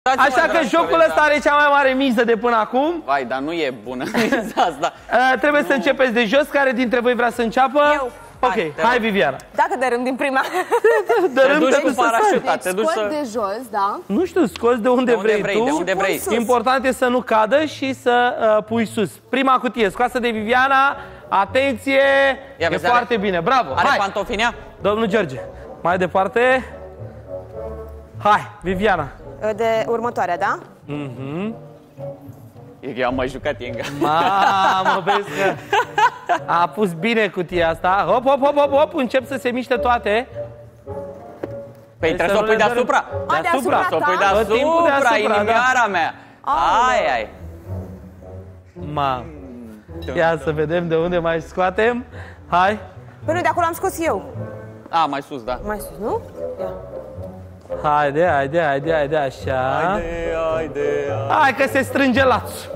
Așa că jocul ăsta are cea mai mare miză de până acum. Vai, dar nu e bună miza asta. Trebuie să începeți de jos. Care dintre voi vrea să înceapă? Eu. Ok, hai Viviana. Dacă dărâm din prima. Te duci cu parașuta, te duci Scot să... de jos, da? Nu știu, scoți de unde vrei tu. De unde vrei. Important e să nu cadă și să pui sus. Prima cutie scoasă de Viviana. Atenție! E foarte bine, bravo! Are hai. pantofinea? Domnul George, mai departe. Hai, Viviana. De următoarea, da? Eu am mai jucat Yenga. Mamă, vezi că a pus bine cutia asta. Hop, hop, hop, hop, hop, încep să se miște toate. Păi trebuie să o pui deasupra. Deasupra. Să o pui deasupra, inimioara mea. Ai. Mamă. Ia să vedem de unde mai scoatem. Hai. Păi nu, de acolo am scos eu. Mai sus, da. Mai sus, nu? Ia. Haide, așa. Haide. Hai că se strânge lațul.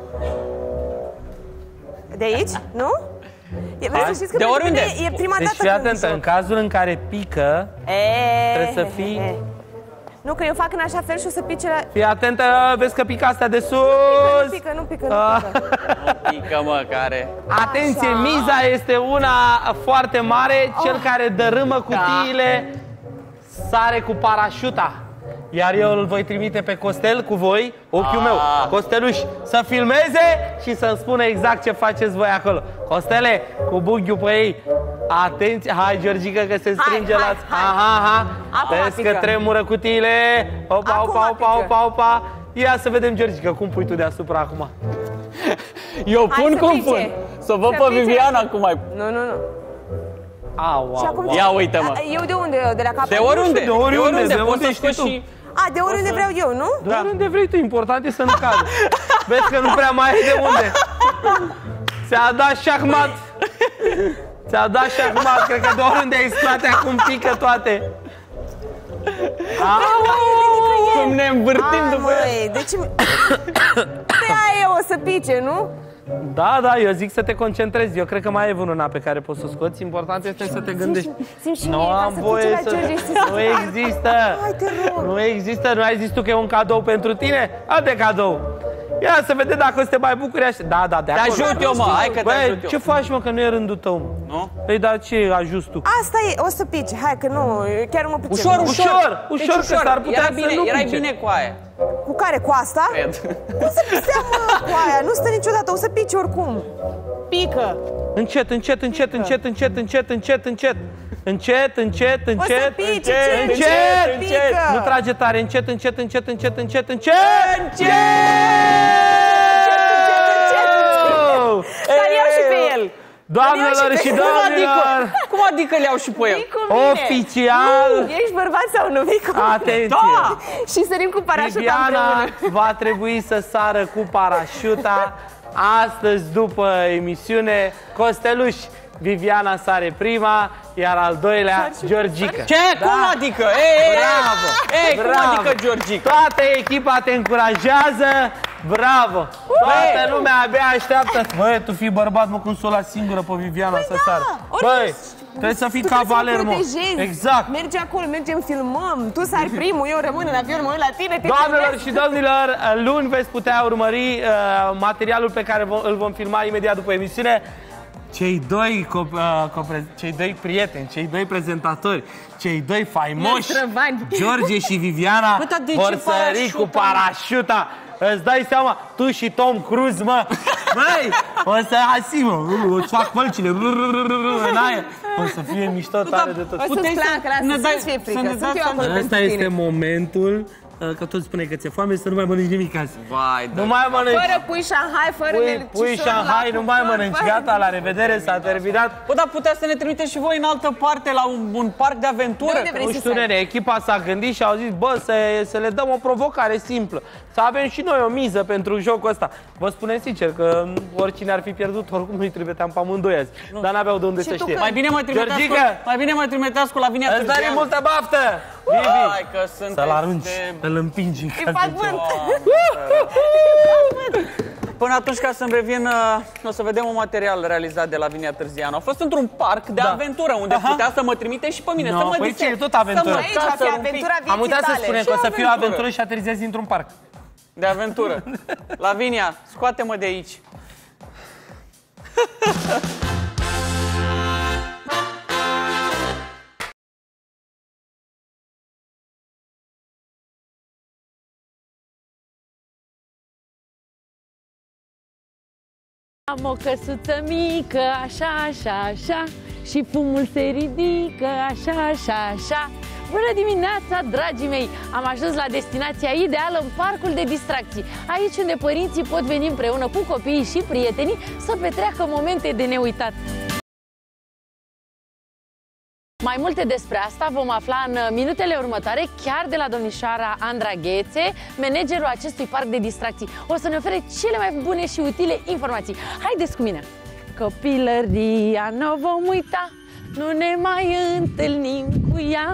De aici? Nu? Vreți să știți că De oriunde. e prima Deci dată fii când atentă, joc. în cazul în care pică, trebuie să fii... Nu, că eu fac în așa fel și o să pice la... Fii atentă, vezi că pică astea de sus. Nu pică. Nu pică, mă, care... Atenție, miza este una foarte mare. Cel care dărâmă cutiile sare cu parașuta. Iar eu îl voi trimite pe Costel cu voi, ochiul meu, Costeluș, să filmeze și să-mi spună exact ce faceți voi acolo. Costele, cu bughiul pe ei. Atenție, hai Georgica că se strânge la... Aha. Vezi că tremură cutiile. Opa. Ia să vedem, Georgica, cum pui tu deasupra acum. Eu pun cum pun. Să văd pe Viviana cum mai... Nu. Au. Ia uite-mă. Eu de unde? De la capăt? De oriunde. De oriunde Poți să știi scoți tu. și... De oriunde vreau eu, nu? De oriunde vrei tu, important e să nu cadă. Vezi că nu prea mai ai de unde. Ți-a dat șahmat. Cred că de oriunde ai scoate, acum pică toate. Cum ne învârtim după ea. Deci... Pe aia o să pice, nu? Da, eu zic să te concentrezi. Eu cred că mai e una pe care poți să o scoți. Important este să te gândești. Nu am voie să... Nu există. Nu există. Nu ai zis tu că e un cadou pentru tine? Haide cadou. Ia să vedem dacă o să te mai bucuri așa. Da, de acolo. Te ajut eu, mă. Hai că te ajut eu. Ce faci, mă, că nu e rândul tău? Nu? Păi, dar ce ajuți tu? Asta e, o să pice. Hai că nu, chiar nu mă pricep. Ușor, că s-ar putea să nu pice. Erai bine cu aia. Cu care? Cu asta? Cred. Nu se stea, mă, cu aia. Nu stă niciodată, o să pice oricum. Pică. Încet. O să pice, pică. Nu trage tare, încet. Dar iau și pe el. Doamnelor și domnilor, Cum adică le-au și pe el? oficial, Ești bărbat sau nu? Vii cu mine. atenție, Și sărim cu parașuta Viviana împreună. va trebui să sară cu parașuta astăzi după emisiune. Costeluș, Viviana sare prima, iar al doilea Georgica. Ce? Cum adică? Bravo! Cum adică, Georgica? Toată echipa te încurajează. Bravo! Toată lumea abia așteaptă. Băi, tu fii bărbat, mă, cum să o las singură pe Viviana să sară. Băi, trebuie să fii cavaler, mă. Exact. Mergi acolo, mergem, filmăm. Tu sari primul, eu rămân în avion, mă uit la tine. Doamnelor și domnilor, luni veți putea urmări materialul pe care îl vom filma imediat după emisiune. Cei doi prieteni, cei doi prezentatori, cei doi faimoși, George și Viviana, vor sări cu parașuta. Îți dai seama, tu și Tom Cruise, mă. Băi, o să asi, mă, îți fac pălcile în aer. O să fie mișto tare de tot. O să-ți placă, să-ți fie frică. Sunt eu acolo pentru Asta este momentul, că tot spune că ți-e foame, să nu mai mănânci nimic azi. Vai, nu mai mănânci. Fără pui Shanghai, fără Pui Shanghai, nu mai mănânci. Gata, la revedere, s-a terminat. Bă, dar putea să ne trimiteți și voi în altă parte, la un parc de aventură. Nu știu, nene, echipa s-a gândit și au zis, bă, să le dăm o provocare simplă. Să avem și noi o miză pentru jocul ăsta. Vă spunem sincer că oricine ar fi pierdut, oricum nu-i trimiteam pe amândoi azi. Dar n-aveau de unde să știe. Mai bine mă trimitească la Vinia Târzian. Îți dărim multă baftă! Hai că să-l arunci, să-l împingi în fac vânt. Până atunci, ca să-mi revin, o să vedem un material realizat de Lavinia Târzianu. A fost într-un parc de aventură, unde putea să mă trimite și pe mine, să mă păi ce, tot aventură. Aici va fi aventura vieții Am uitat să tale. spunem că o să fiu aventură și aterizezi într-un parc. De aventură. Lavinia, scoate-mă de aici. Am o căsuță mică, așa, așa, așa, și fumul se ridică, așa, așa, așa. Bună dimineața, dragii mei! Am ajuns la destinația ideală, în parcul de distracții. Aici unde părinții pot veni împreună cu copiii și prietenii să petreacă momente de neuitat. Mai multe despre asta vom afla în minutele următoare, chiar de la domnișoara Andra Ghețe, managerul acestui parc de distracții. O să ne ofere cele mai bune și utile informații. Haideți cu mine! Copilăria n-o vom uita, nu ne mai întâlnim cu ea.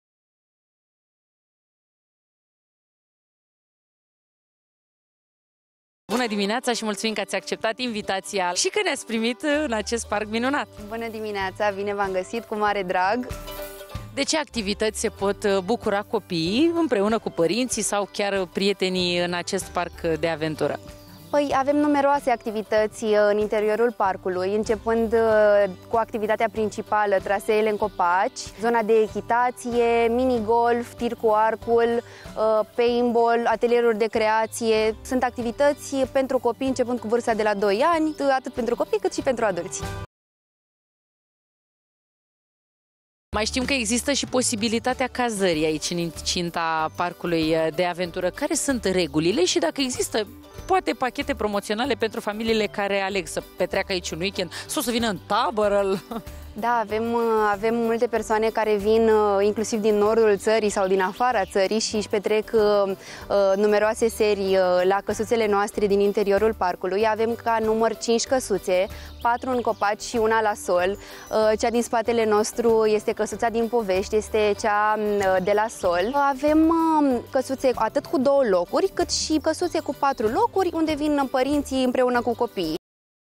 Bună dimineața și mulțumim că ați acceptat invitația și că ne-ați primit în acest parc minunat. Bună dimineața, bine v-am găsit, cu mare drag. De ce activități se pot bucura copiii împreună cu părinții sau chiar prietenii în acest parc de aventură? Păi avem numeroase activități în interiorul parcului, începând cu activitatea principală, traseele în copaci, zona de echitație, minigolf, tir cu arcul, paintball, atelieruri de creație. Sunt activități pentru copii începând cu vârsta de la 2 ani, atât pentru copii cât și pentru adulți. Mai știm că există și posibilitatea cazării aici, în incinta parcului de aventură. Care sunt regulile și dacă există poate pachete promoționale pentru familiile care aleg să petreacă aici un weekend sau să vină în tabără? Da, avem multe persoane care vin inclusiv din nordul țării sau din afara țării și își petrec numeroase serii la căsuțele noastre din interiorul parcului. Avem ca număr 5 căsuțe, 4 în copaci și una la sol. Cea din spatele nostru este căsuța din povești, este cea de la sol. Avem căsuțe atât cu 2 locuri, cât și căsuțe cu 4 locuri, unde vin părinții împreună cu copiii.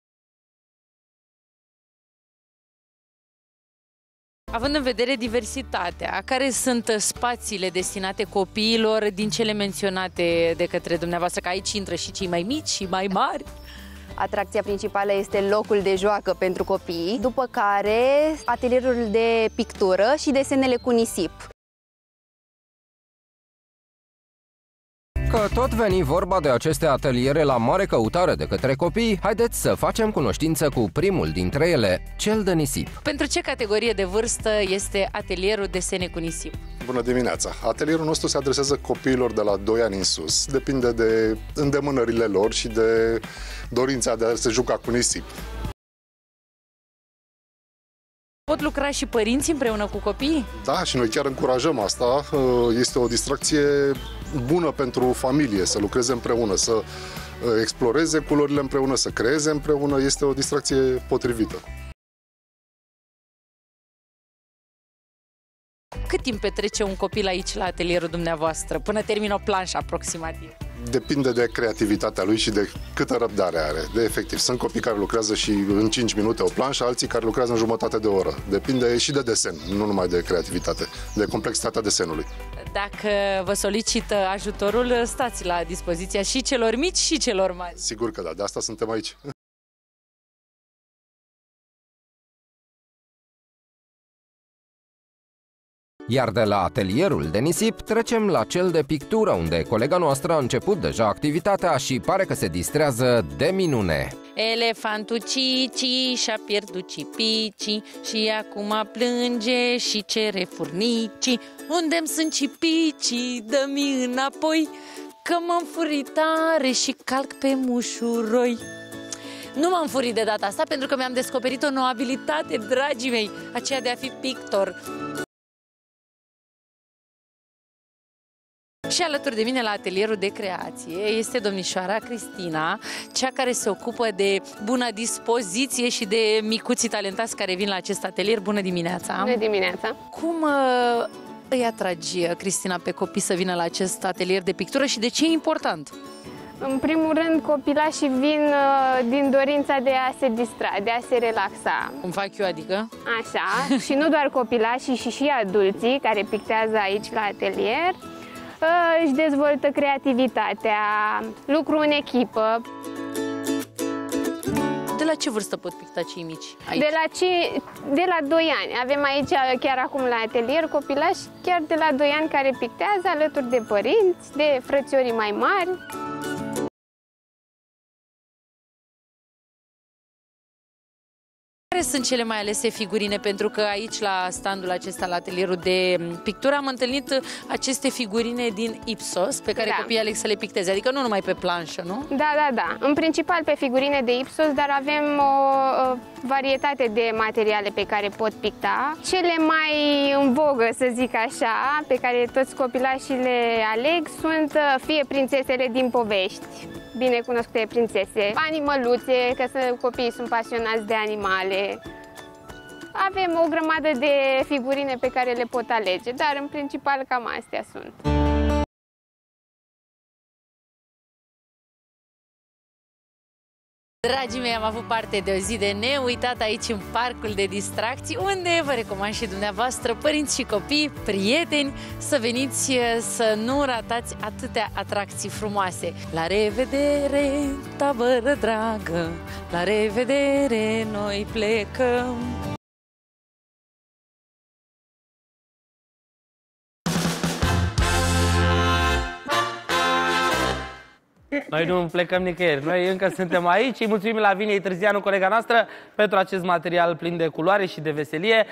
Având în vedere diversitatea, care sunt spațiile destinate copiilor din cele menționate de către dumneavoastră, că aici intră și cei mai mici și mai mari? Atracția principală este locul de joacă pentru copii, după care atelierul de pictură și desenele cu nisip. Că tot veni vorba de aceste ateliere la mare căutare de către copii, haideți să facem cunoștință cu primul dintre ele, cel de nisip. Pentru ce categorie de vârstă este atelierul Desene cu nisip? Bună dimineața! Atelierul nostru se adresează copiilor de la 2 ani în sus. Depinde de îndemânările lor și de dorința de a se juca cu nisip. Pot lucra și părinții împreună cu copiii? Da, și noi chiar încurajăm asta. Este o distracție bună pentru familie, să lucreze împreună, să exploreze culorile împreună, să creeze împreună. Este o distracție potrivită. Cât timp petrece un copil aici la atelierul dumneavoastră, până termină o planșă aproximativ? Depinde de creativitatea lui și de câtă răbdare are, de efectiv. Sunt copii care lucrează și în 5 minute o planșă, alții care lucrează în jumătate de oră. Depinde și de desen, nu numai de creativitate, de complexitatea desenului. Dacă vă solicită ajutorul, stați la dispoziția și celor mici și celor mari. Sigur că da, de asta suntem aici. Iar de la atelierul de nisip trecem la cel de pictură, unde colega noastră a început deja activitatea și pare că se distrează de minune. Elefantul Cici și-a pierdut cipicii și acum plânge și cere furnicii. Unde-mi sunt cipicii? Dă-mi înapoi, că m-am furit tare și calc pe mușuroi. Nu m-am furit de data asta pentru că mi-am descoperit o nouă abilitate, dragii mei, aceea de a fi pictor. Și alături de mine la atelierul de creație este domnișoara Cristina, cea care se ocupă de bună dispoziție și de micuții talentați care vin la acest atelier. Bună dimineața! Bună dimineața! Cum îi atragi, Cristina, pe copii să vină la acest atelier de pictură și de ce e important? În primul rând, copilașii vin din dorința de a se distra, de a se relaxa. Cum fac eu, adică? Așa, și nu doar copilașii, și adulții care pictează aici la atelier își dezvoltă creativitatea, lucru în echipă. De la ce vârstă pot picta cei mici aici? De la 2 ani. Avem aici, chiar acum la atelier, copilași chiar de la 2 ani care pictează alături de părinți, de frățiorii mai mari. Care sunt cele mai alese figurine? Pentru că aici, la standul acesta, la atelierul de pictură, am întâlnit aceste figurine din Ipsos, pe care copiii aleg să le picteze. Adică nu numai pe planșă, nu? Da. În principal pe figurine de Ipsos, dar avem o varietate de materiale pe care pot picta. Cele mai în vogă, să zic așa, pe care toți copilașii le aleg, sunt fie prințesele din povești, bine cunoscute prințese, animăluțe, că copiii sunt pasionați de animale. Avem o grămadă de figurine pe care le pot alege, dar în principal cam astea sunt. Dragii mei, am avut parte de o zi de neuitat aici în parcul de distracții, unde vă recomand și dumneavoastră, părinți și copii, prieteni, să veniți să nu ratați atâtea atracții frumoase. La revedere, tabără dragă, la revedere, noi plecăm. Noi nu plecăm nicăieri, noi încă suntem aici. Îi mulțumim Laviniei Târzianu, colega noastră, pentru acest material plin de culoare și de veselie.